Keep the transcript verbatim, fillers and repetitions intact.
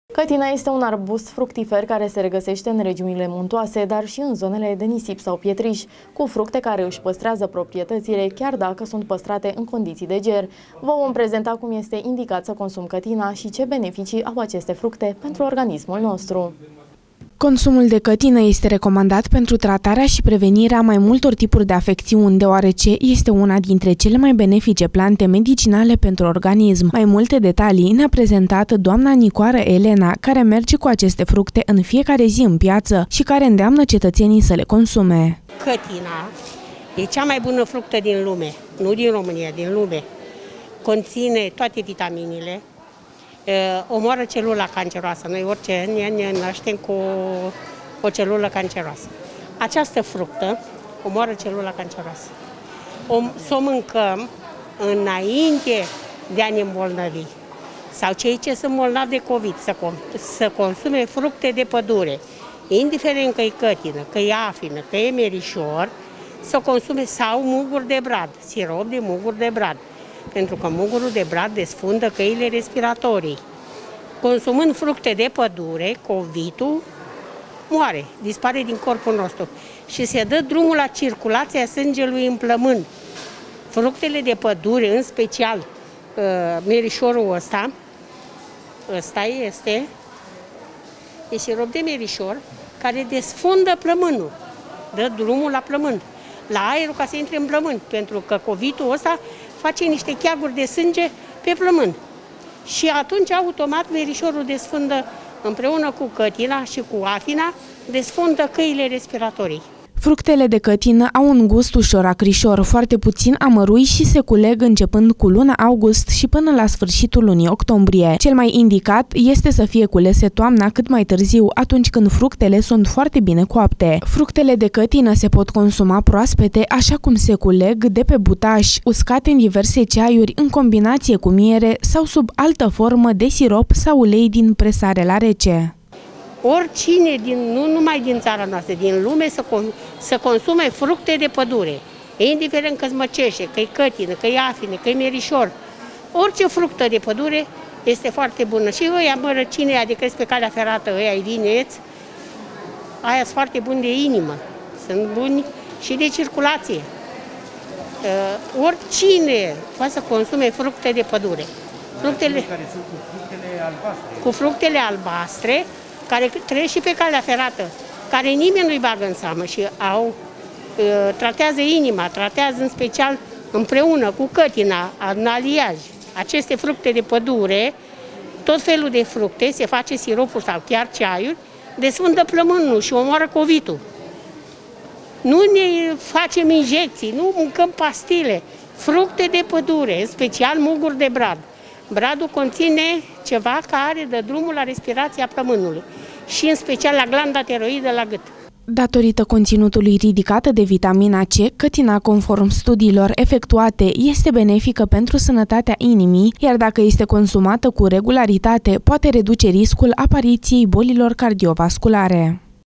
Cătina este un arbust fructifer care se regăsește în regiunile muntoase, dar și în zonele de nisip sau pietriș, cu fructe care își păstrează proprietățile, chiar dacă sunt păstrate în condiții de ger. Vă vom prezenta cum este indicat să consum cătina și ce beneficii au aceste fructe pentru organismul nostru. Consumul de cătină este recomandat pentru tratarea și prevenirea mai multor tipuri de afecțiuni, deoarece este una dintre cele mai benefice plante medicinale pentru organism. Mai multe detalii ne-a prezentat doamna Nicoară Elena, care merge cu aceste fructe în fiecare zi în piață și care îndeamnă cetățenii să le consume. Cătina e cea mai bună fructă din lume, nu din România, din lume. Conține toate vitaminile. Omoară celula canceroasă. Noi orice ne, ne naștem cu o celulă canceroasă. Această fructă omoară celula canceroasă. O, să o mâncăm înainte de a ne îmbolnăvi. Sau cei ce sunt bolnavi de COVID să, să consume fructe de pădure, indiferent că e cătină, că e afină, că e merișor, să consume sau muguri de brad, sirop de muguri de brad. Pentru că mugurul de brad desfundă căile respiratorii. Consumând fructe de pădure, COVID-ul moare, dispare din corpul nostru și se dă drumul la circulația sângelui în plămân. Fructele de pădure, în special uh, merișorul ăsta, ăsta este, e sirop de merișor care desfundă plămânul, dă drumul la plămân, la aerul ca să intre în plămân, pentru că COVID-ul ăsta face niște cheaguri de sânge pe plămân. Și atunci, automat, merișorul desfundă, împreună cu cătina și cu afina, desfundă căile respiratorii. Fructele de cătină au un gust ușor acrișor, foarte puțin amărui și se culeg începând cu luna august și până la sfârșitul lunii octombrie. Cel mai indicat este să fie culese toamna cât mai târziu, atunci când fructele sunt foarte bine coapte. Fructele de cătină se pot consuma proaspete, așa cum se culeg de pe butaș, uscate în diverse ceaiuri, în combinație cu miere sau sub altă formă de sirop sau ulei din presare la rece. Oricine, din, nu numai din țara noastră, din lume, să, să consume fructe de pădure, indiferent că-s măceșe, că-i cătină, că-i afine, că-i merișor. Orice fructă de pădure este foarte bună. Și ăia mărăcine, adică crezi pe calea ferată, ăia vineți, aia sunt foarte buni de inimă, sunt buni și de circulație. Uh, oricine poate să consume fructe de pădure. Fructele, care sunt cu fructele albastre. Cu fructele albastre, care trăiesc și pe calea ferată, care nimeni nu-i bagă în seamă și au, tratează inima, tratează în special împreună cu cătina, în aliaj. Aceste fructe de pădure, tot felul de fructe, se face siropul sau chiar ceaiuri, desfundă plămânul și omoară COVID-ul. Nu ne facem injecții, nu mâncăm pastile, fructe de pădure, în special muguri de brad. Bradul conține ceva care dă drumul la respirația plămânului și în special la glanda tiroidă la gât. Datorită conținutului ridicat de vitamina C, cătina, conform studiilor efectuate, este benefică pentru sănătatea inimii, iar dacă este consumată cu regularitate, poate reduce riscul apariției bolilor cardiovasculare.